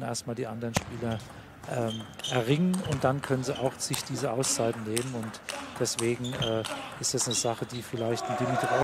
erstmal die anderen Spieler erringen und dann können sie auch sich diese Auszeiten nehmen und deswegen ist das eine Sache, die vielleicht ein Dimitrov